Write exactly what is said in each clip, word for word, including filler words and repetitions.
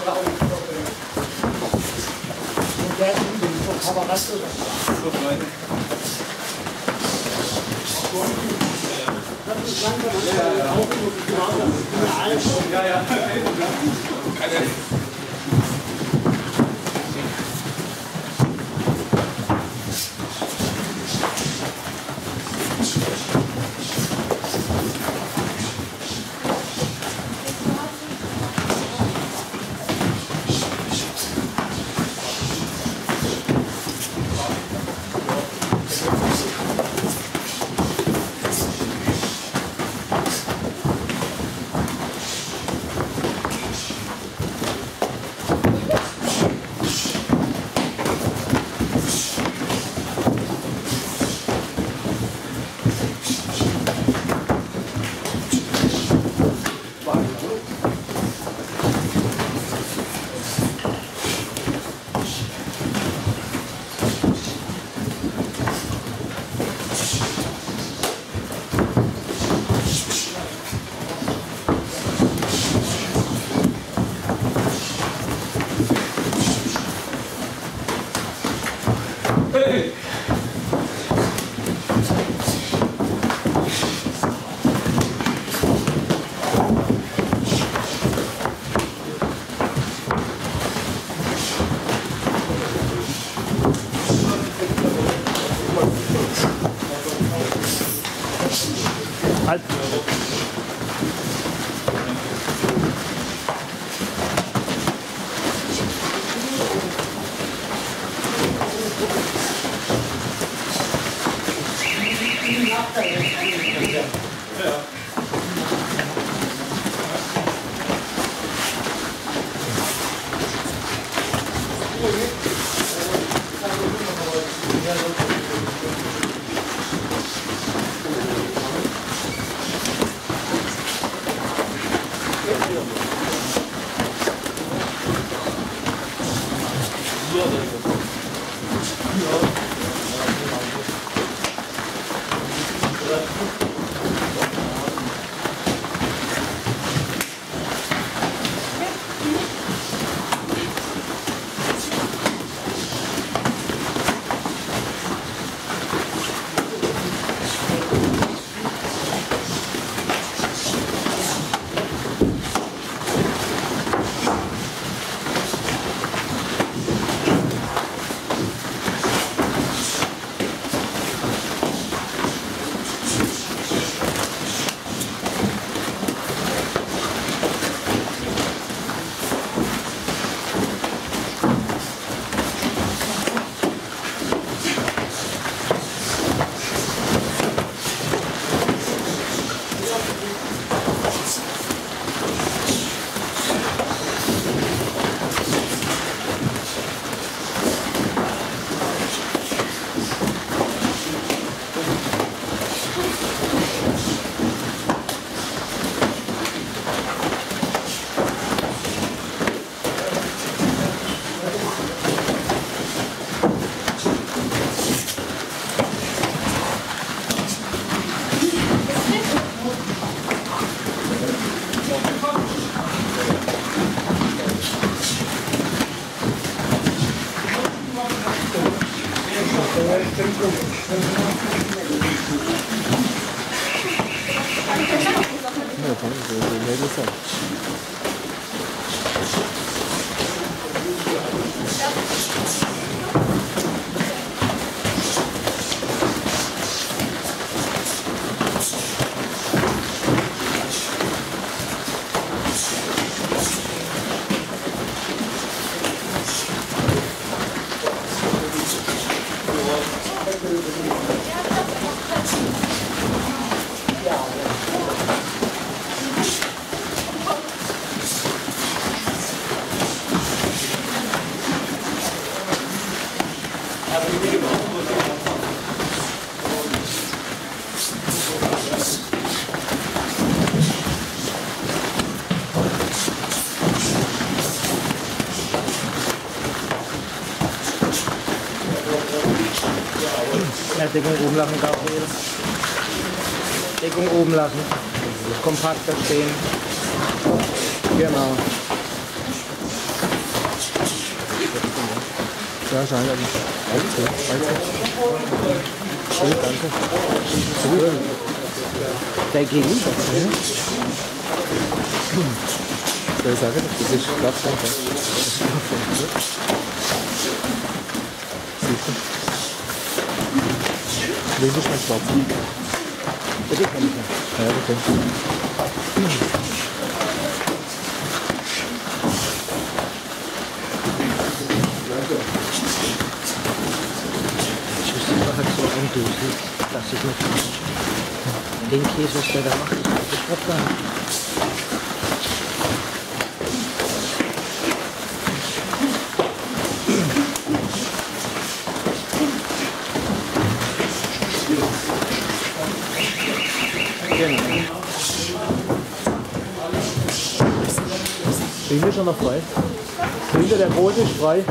Ja, ja. Halt. Ja, Deckung oben lassen, Gabriel. Deckung oben lassen. Kompakter stehen. Genau. Ja, scheint aber. dreizehn. Schön, danke. Zurück. Der gegenüber. Soll ich sagen, das ist Schlafschrank. Das ist Schlafschrank. Siehst du? Wie ist mein Schwarz? Bitte kann ich ja. Ja, okay. So eindeutig, dass ich nicht den Käse, was der da macht, ich brauche gar nicht. Hinter schon noch frei. Hinter der Rote ist frei.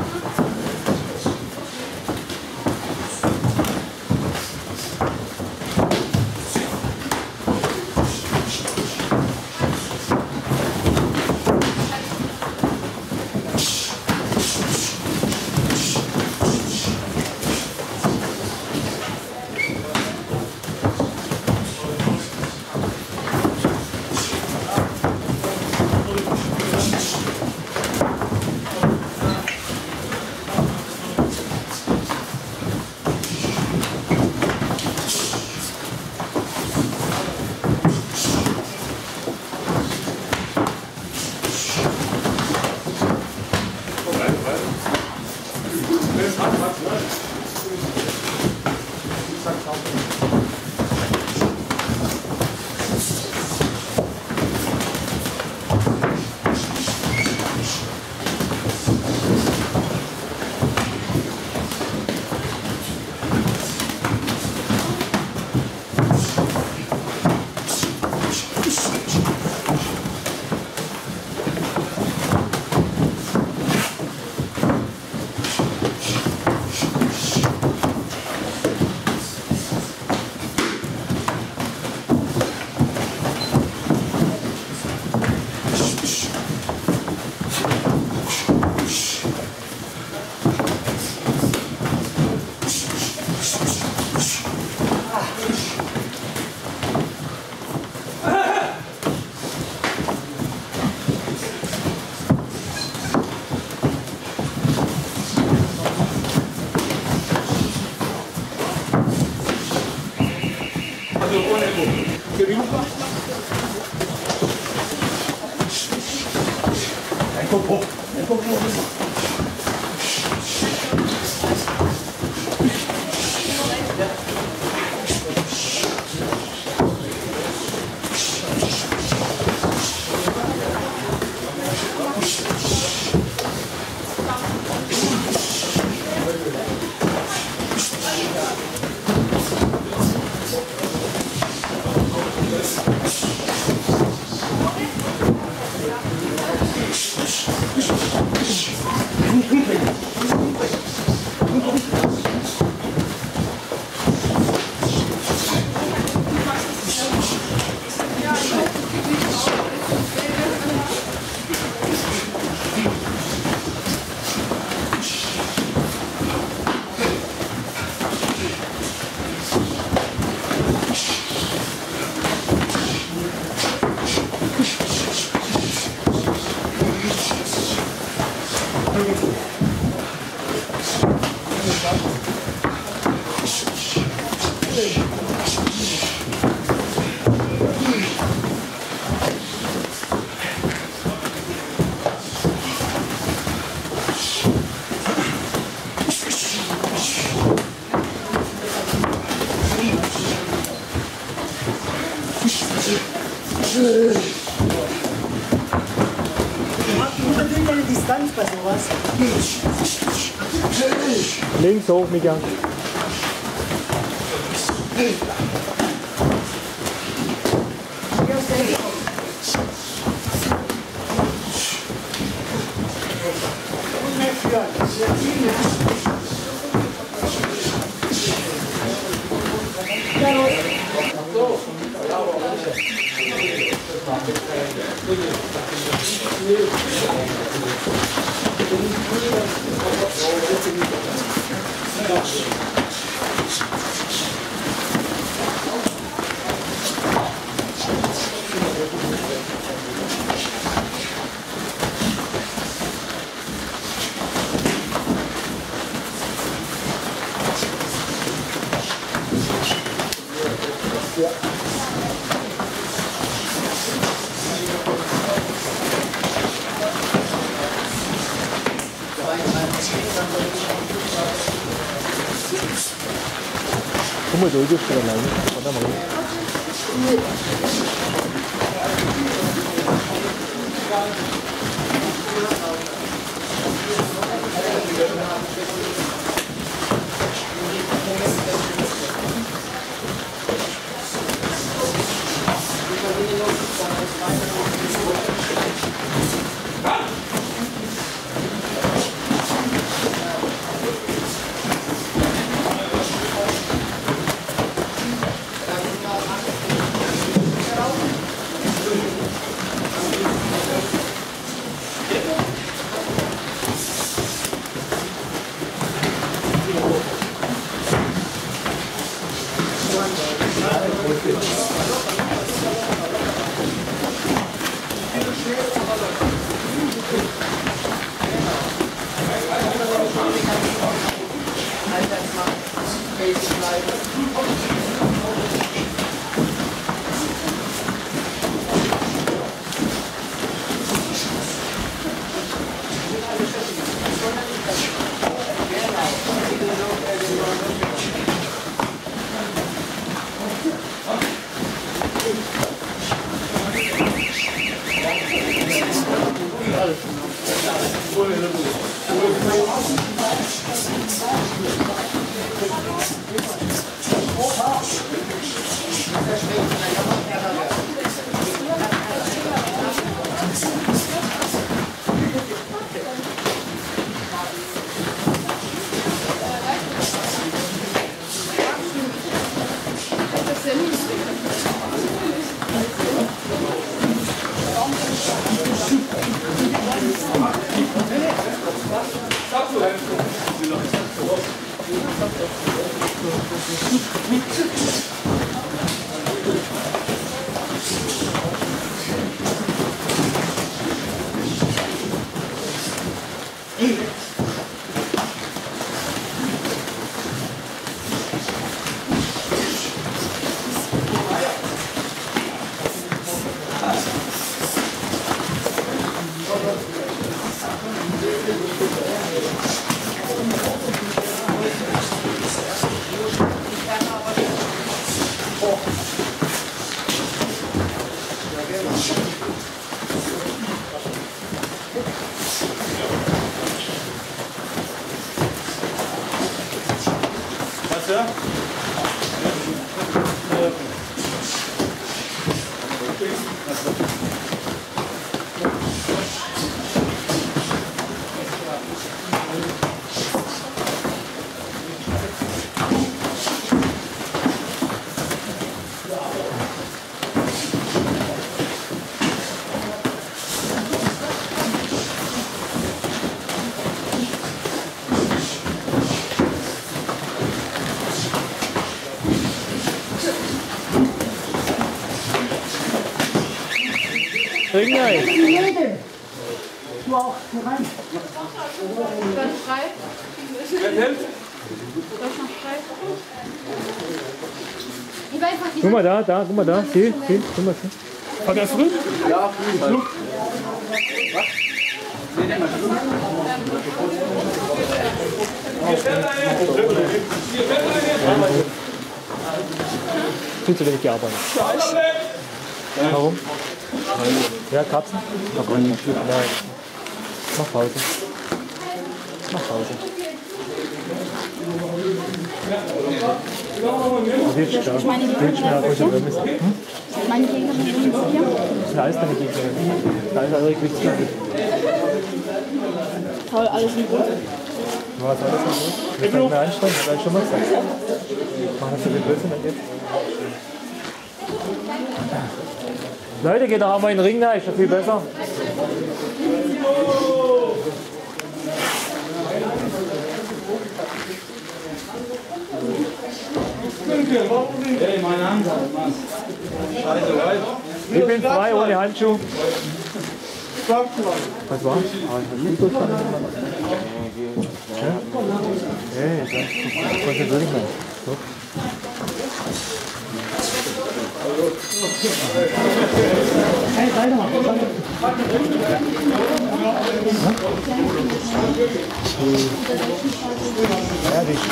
Unbedingt eine Distanz bei sowas. Links hoch, Mika. Ja, Guck mal, da ist der alleine. Warte mal. Was, ja? Ringneich. Du auch, hier rein. Dann frei. Wer hilft? Soll ich noch frei? Ich weiß nicht, Guck mal da, da, guck mal da. Sieh, sieh, guck mal. Sieh. Hat er früh? Ja, früh. Viel zu wenig gearbeitet. Warum? Ja, Katzen? Aber nicht. Nein. Mach Pause. Mach Pause. Willst du da? Willst du da? Willst du da? Hm? meine Gegner sind hier. Das sind alles deine Gegner. Da ist eure Gewichtsklasse. Toll, alles in Gut. Du hast alles in Gut. Ich kann mir anstrengen, das habe ich schon mal gesagt. Mach das so viel Blödsinn dann jetzt. Leute, geht doch einmal in den Ring, da ist ja viel besser. Hey, mein Ansatz, Mann. Scheiße, weit. Ich bin frei ohne Handschuh. Was war? Hey, konzentrier dich mal. So. Hey, weiter. Ja, die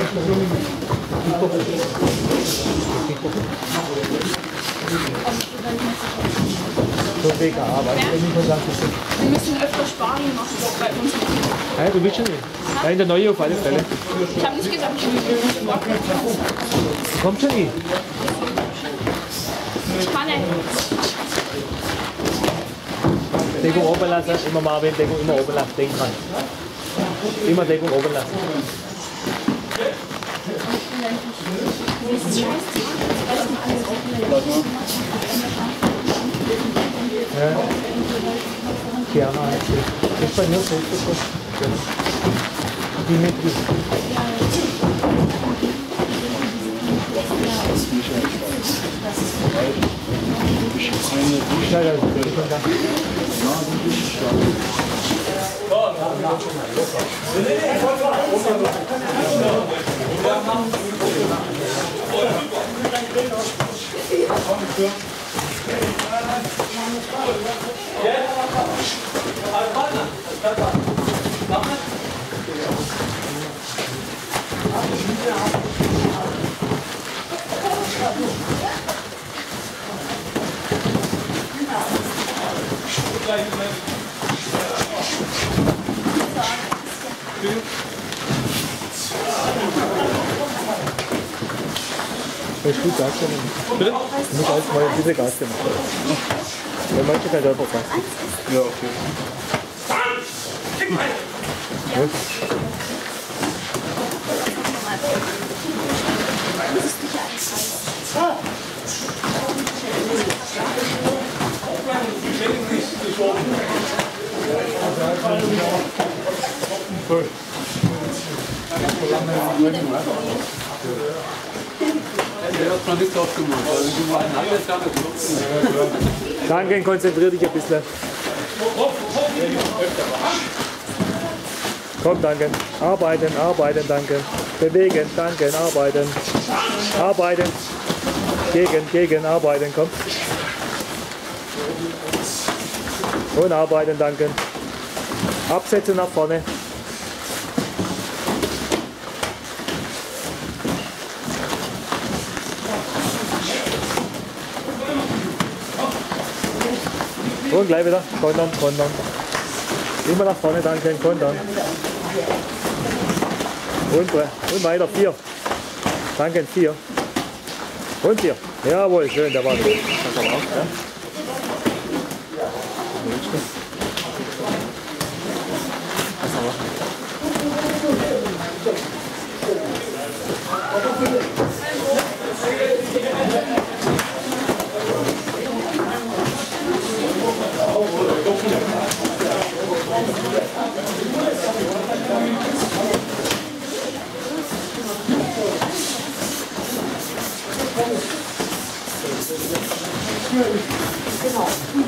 so wegen Arbeit. Wir müssen öfter Sparring machen bei uns. Ja, du willst schon nicht. Nein, der neue auf alle Fälle. Ich habe nicht gesagt, ich will machen. Kommt schon nicht. Spannend. Deckung oben lassen, immer Marvin, Deckung immer oben lassen, denk dran. Immer Deckung oben lassen. Ja. Gerne. Das ist bei mir so. Die mit. Ja, ja, das ist gut Gas geben. Bitte? Du musst alles mal ein bisschen Gas geben. Ja, manche kann selber fassen. Ja, okay. Ja. Cool. Der hat noch nichts aufgemacht. Danke, konzentrier dich ein bisschen. Komm, danke. Arbeiten, arbeiten, danke. Bewegen, danke, arbeiten. Arbeiten. Gegen, gegen, arbeiten, komm. Und arbeiten, danke. Absetzen nach vorne. Und gleich wieder. Kontern, kontern. Immer nach vorne, danke. Kontern. Und, und weiter. Vier. Danke, vier. Und vier. Jawohl, schön, der war gut. Das aber auch, ja. Das aber. Genau.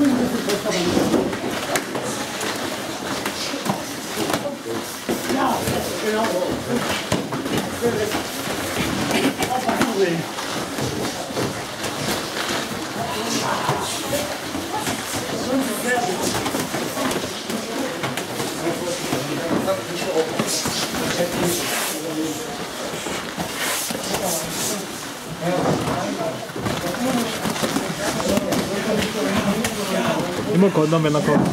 Ja, genau so. Immer kontern, wenn er kommt.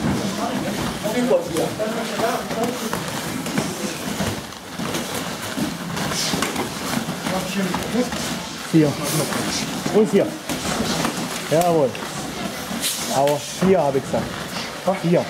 Vier. Und vier. Jawohl. Aber vier habe ich gesagt. Vier.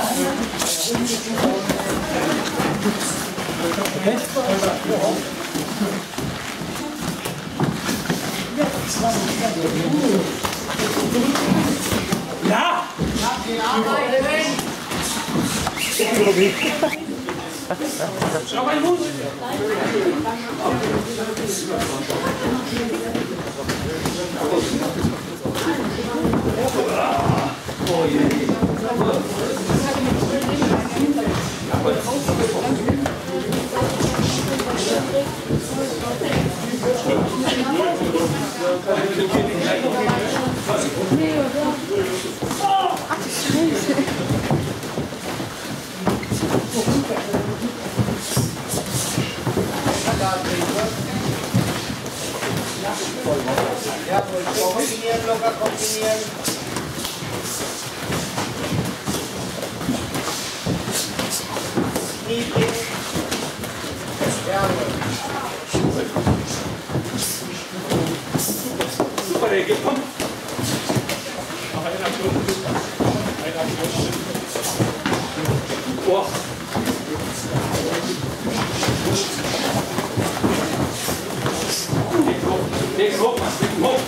Ja! Schau mal, Mut! Oh je. Ya, kombinieren, locker kombinieren. Kniebeugen. Jawohl. Super, der geht, komm. Boah. Leg hoch, Mann, leg hoch.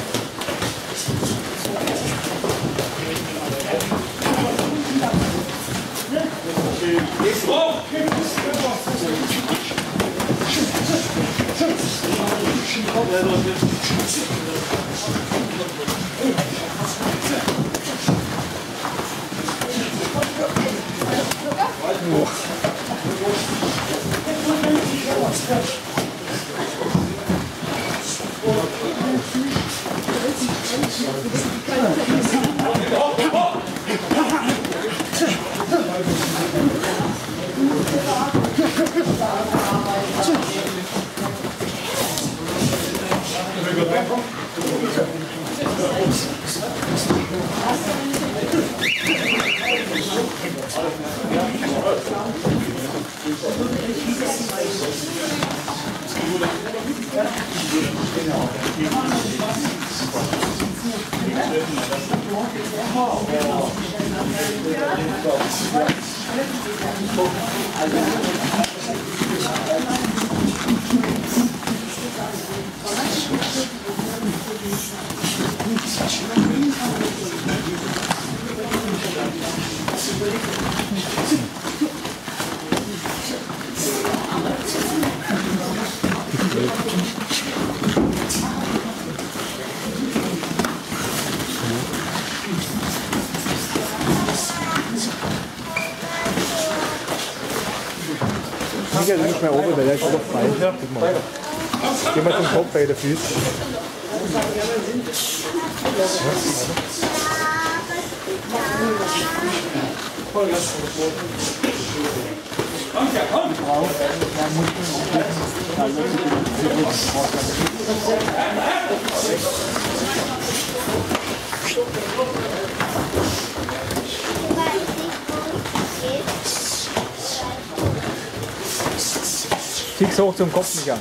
Leg hoch. Michael ist nicht mehr oben, weil der ist wieder frei. Guck mal. Geh mal zum Kopf bei den Füßen. Komm, ja, komm! Fix hoch zum Kopf, Michael.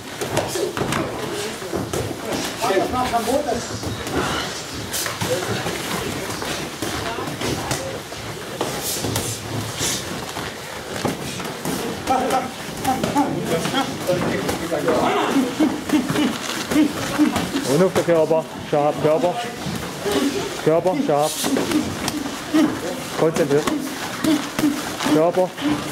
Und auf den Körper, scharf, Körper, Körper, scharf, konzentriert, Körper.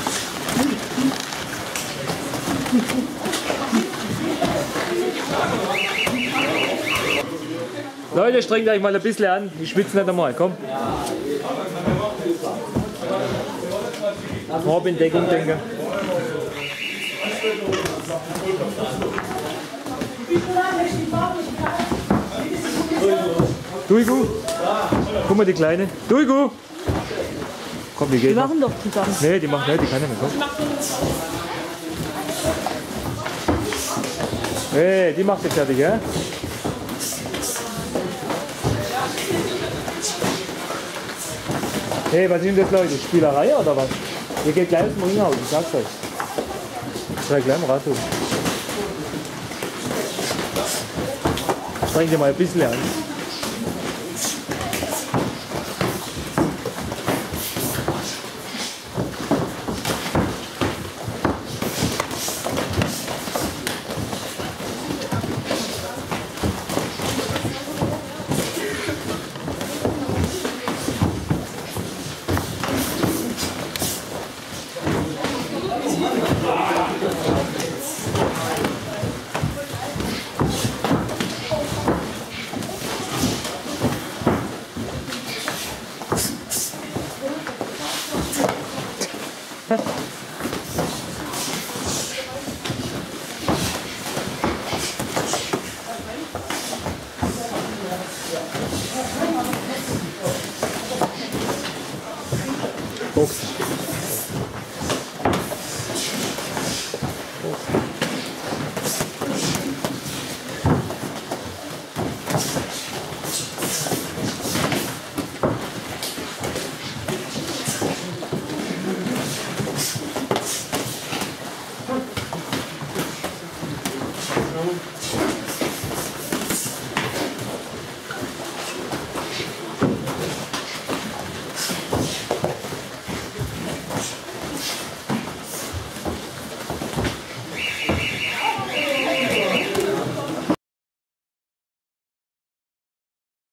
Leute, strengt euch mal ein bisschen an, ich schwitze nicht einmal, komm. Farbentdeckung denke. Duigu, guck mal die Kleine. Duigu! Komm, die geht. Die machen doch zusammen. Nee, die macht nicht, die kann nicht mehr, komm. Hey, die macht jetzt fertig, ja? Hey, was ist denn das, Leute? Spielerei oder was? Ihr geht gleich aus dem Ringhaus, ich sag's euch. Ich gleich mal raus. Streng dir mal ein bisschen an. Fuchs. Thank you.